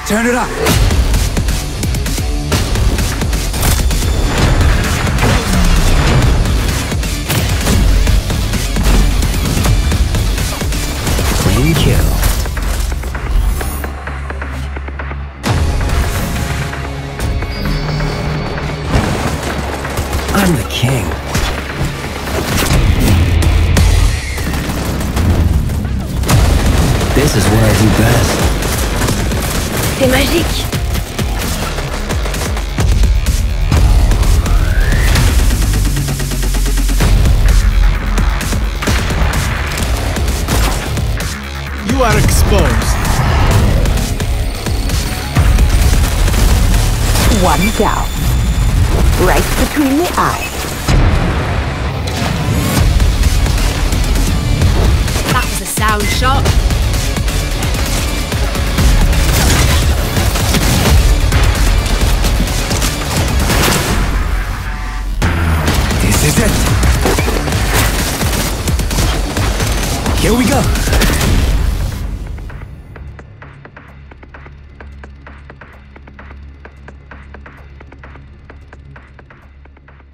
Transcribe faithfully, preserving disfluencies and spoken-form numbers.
Turn it up. Clean kill. I'm the king. This is what I do best. C'est magique. You are exposed. One down. Right between the eyes. That was a sound shot. This is it. Here we go.